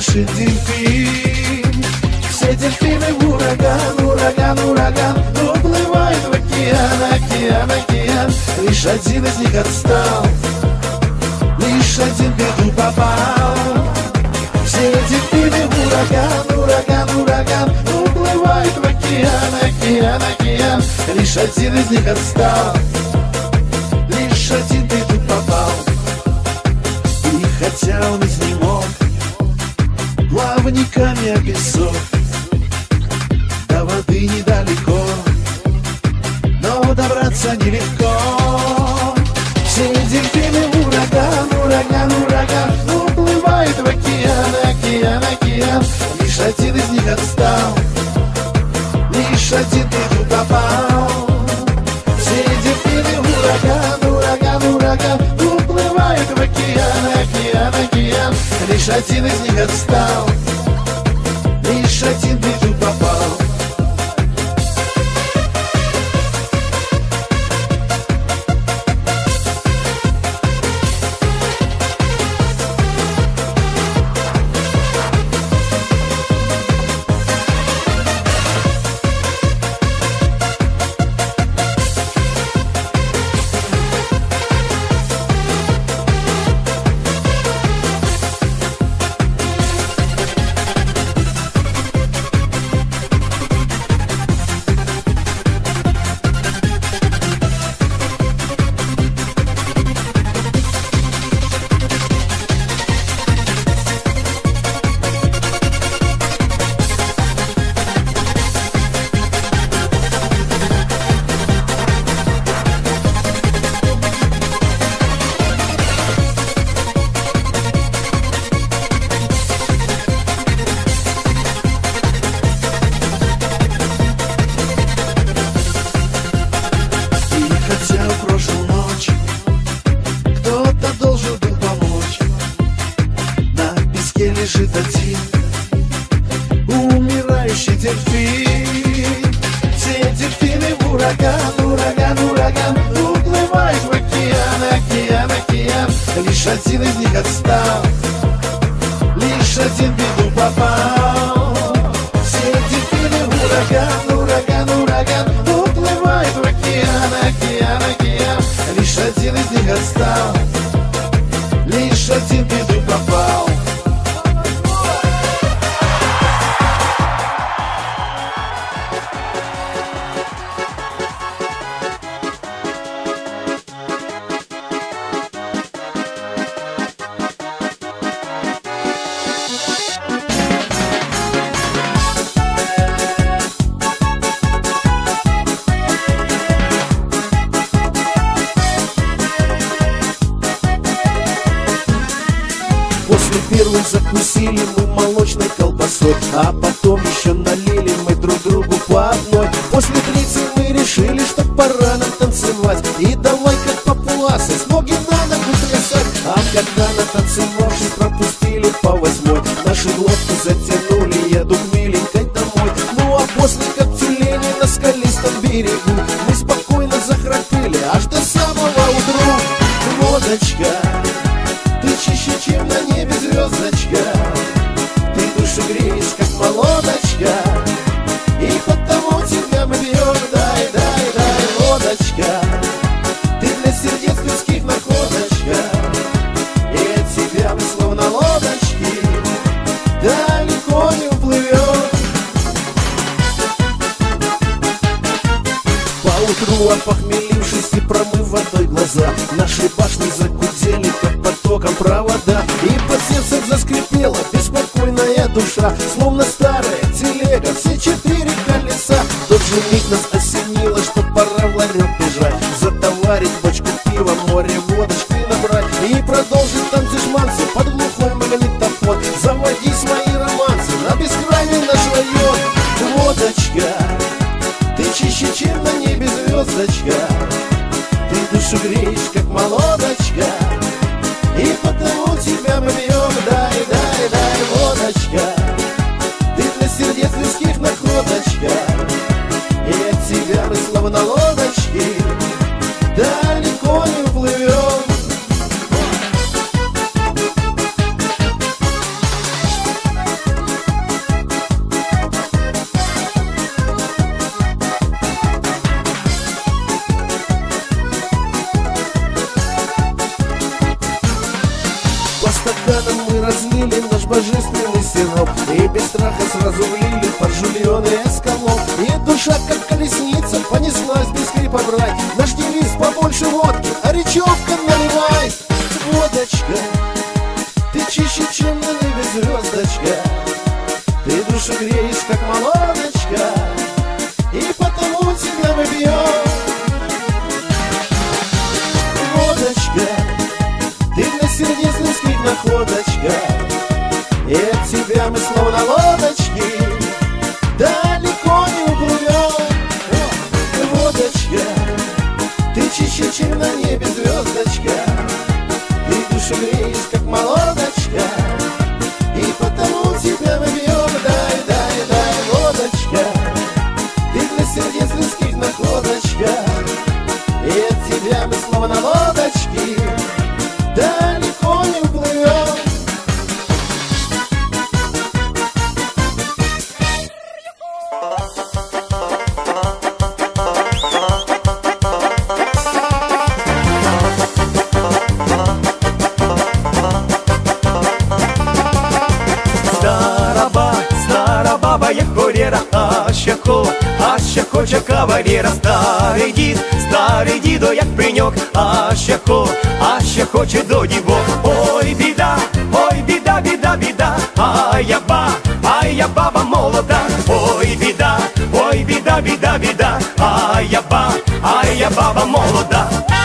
наши дельфин. Все дельфины в ураган, ураган, ураган, уплывают в океан, океан, океан. Лишь один из них отстал, лишь один в беду попал. Все дельфины в ураган, ураган, ураган, уплывают в океан, океан, океан. Лишь один из них отстал, лишь один в беду попал. И хотя он изнемог плавниками о песок, до воды недалеко, но добраться нелегко. Все дельфины в ураган, ураган, ураган, уплывают в океан, океан, океан. Лишь один из них отстал, лишь один в беду попал. Все дельфины в ураган, ураган, ураган, уплывают в океан, океан, океан. Лишь один из них отстал, лишь один в беду попал. Лежит один умирающий дельфин. Все дельфины в ураган, ураган, ураган, уплывают в океан, океан, океан. Лишь один из них отстал, лишь один в беду попал. Все дельфины в ураган, ураган, ураган, уплывают в океан, океан, океан. Лишь один из них отстал, лишь один в беду попал. Первый закусили мы молочной колбасой, а потом еще налили мы друг другу по одной. После третьей мы решили, что пора нам танцевать, и давай как папуасы с ноги на ногу плясать. А когда натанцевавшись пропустили по восьмой, наши глотки затянули, еду к миленькой домой. Ну а после как тюлени на скалистом берегу мы спокойно захрапели аж до самого утра. Водочка, ты чище, чем на небе звездочка, ты душу греешь, как молодочка, и потому тебя мы бьем. Дай, дай, дай, водочка, ты для сердец людских находочка, и от тебя мы словно лодочки далеко не уплывем. Поутру опохмелившись и промыв водой глаза, наши башни загудели, как потоком провода, и по сердцу заскрипела беспокойная душа, словно старая телега, все четыре колеса. В тот же миг нас осенило, что пора в ларек бежать, затоварить бочку пива, море водочки набрать и продолжить там дежманцы под глухой магнитофон. Заводи свои романсы на бескрайний наш район. Водочка, ты чище, чем на небе звездочка, ты душу греешь, как молодочка, и потому тебя мы бьем. Дай, дай, дай, водочка, ты для сердец людских находочка, и от тебя мы словно лодочки далеко не уплывем. стаканом мы разлили наш божественный сироп и без страха сразу влили под жульоны эскалоп. И душа, как колесница, понеслась без скрипа в рай. Наш девиз: побольше водки, а речевка наливай. Водочка, ты чище, чем на небе звездочка, ты душу греешь, как молодочка, и потому тебя мы пьем. Водочка, ты для сердец людских находочка, и от тебя мы словно лодочки далеко не уплывем. Водочка, ты чище, чем на небе звездочка, ты душу греешь, как молодочка, и потому тебя мы пьем. Дай, дай, дай, водочка, ты для сердец людских находочка, и от тебя мы словно лодочки далеко не уплывем. Стара баба є хорєра, а ще хоче кавалєра. Старий дідо, як пеньок, а ще хоче до дівок. Ой, біда, біда, біда, ай я баба молода. Ой, біда, біда, біда, ай я баба молода.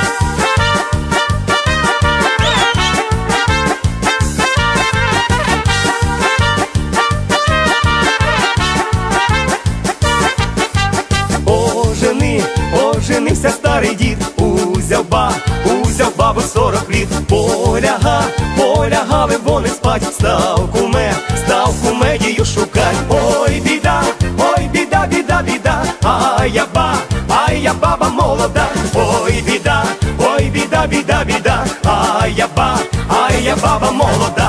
Оженився старий дід, узяв бабу 40 літ. Полягали вони спать, став кумедію шукать. Ой, біда, біда, біда, ай я баба молода. Ой, біда, біда, біда, ай я баба молода.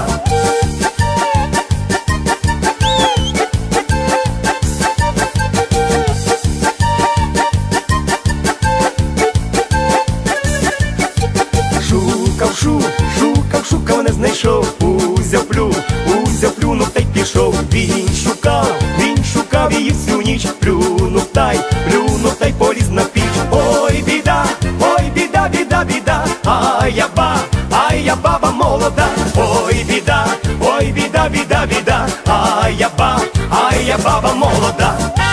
Шукав, не знайшов, узяв плюнув та й пішов. Він шукав її всю ніч, плюнув та й поліз на піч. Ой, біда, біда, біда, ай я баба молода. Ой, біда, біда, біда, ай я баба молода.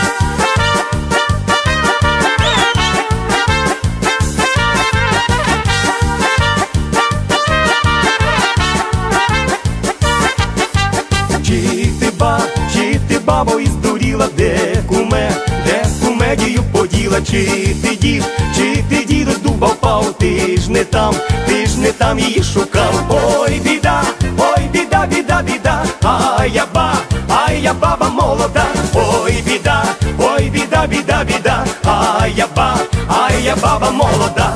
Чи ти, бабо, і здуріла, де кумедію поділа? Чи ти, діду, з дуба впав? Ти ж не там її шукав. Ой, біда, біда, біда, ай я баба молода. Ой, біда, біда, біда, ай я баба молода.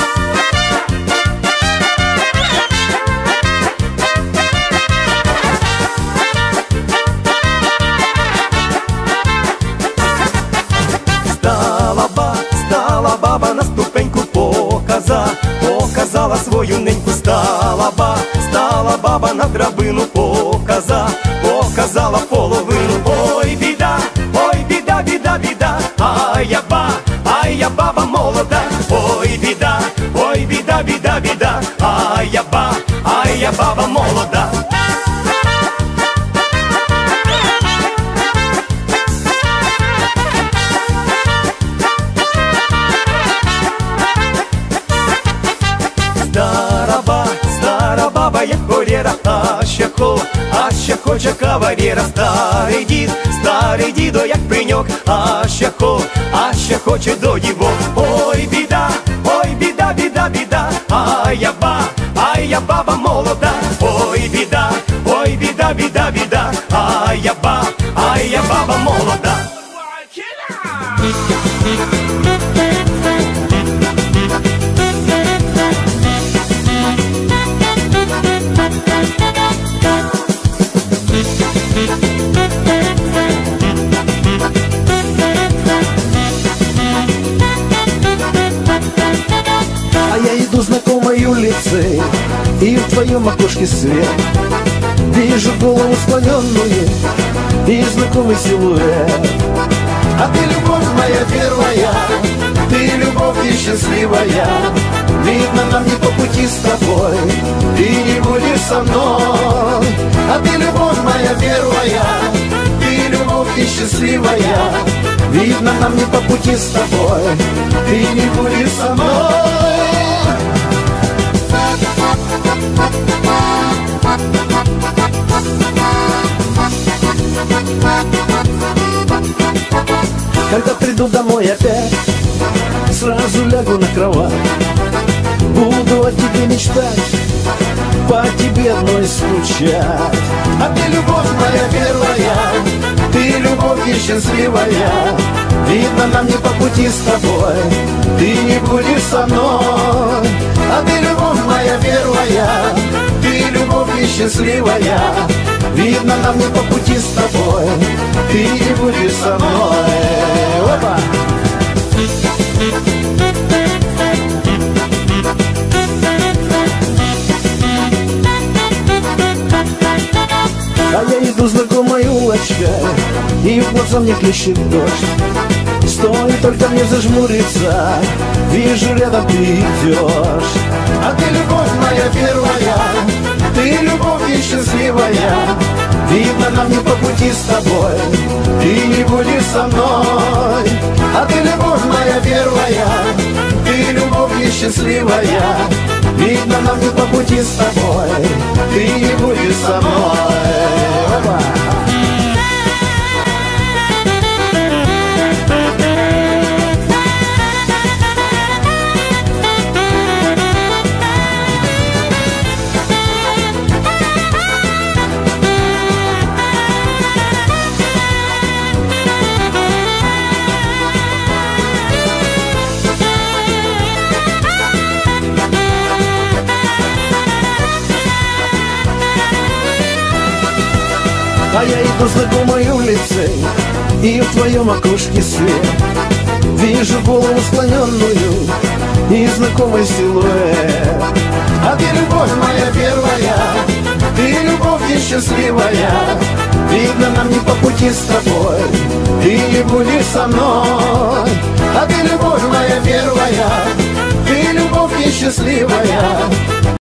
Стала баба на ступеньку, показала свою неньку. Стала баба на драбину, показала половину. Ой, біда, біда, біда, ай я баба молода. Ой, біда, біда, біда, ай я баба молода. Стара баба є хорєра, а ще хоче кавалєра. Старий дідо, як пеньок, а ще хоче до дівок. Ой, біда, біда, біда, ай я баба молода. Ой, біда, біда, біда, ай я баба молода. А я иду знакомой улицей, и в твоем окошке макушке свет. Вижу голову склоненную и знакомый силуэт. А ты любовь моя первая, ты любовь и счастливая. Видно, нам не по пути с тобой, ты не будешь со мной. А ты любовь моя первая, ты любовь и счастливая. Видно, нам не по пути с тобой, ты не будешь со мной. Когда приду домой опять, сразу лягу на кровать. Буду о тебе мечтать, по тебе одной скучать. А ты любовь моя первая, ты любовь и счастливая. Видно, нам не по пути с тобой, ты не будешь со мной. А ты любовь моя первая, ты любовь и счастливая. Видно, нам не по пути с тобой, ты не будешь со мной. Опа! А я иду знакомой улочкой, и в глаза мне плещет дождь. Стоит только мне зажмуриться, вижу, рядом ты идешь. А ты любовь моя первая, ты любовь и счастливая. Видно, нам не по пути с тобой, ты не будешь со мной. А ты любовь моя первая, ты любовь и счастливая. Видно, нам не по пути с тобой, ты не будешь со мной. Опа! А я иду знакомой улицей, и в твоем окошке свет. Вижу голову склоненную и знакомый силуэт. А ты любовь моя первая, ты любовь и счастливая. Видно, нам не по пути с тобой, ты не будешь со мной. А ты любовь моя первая, ты любовь и счастливая.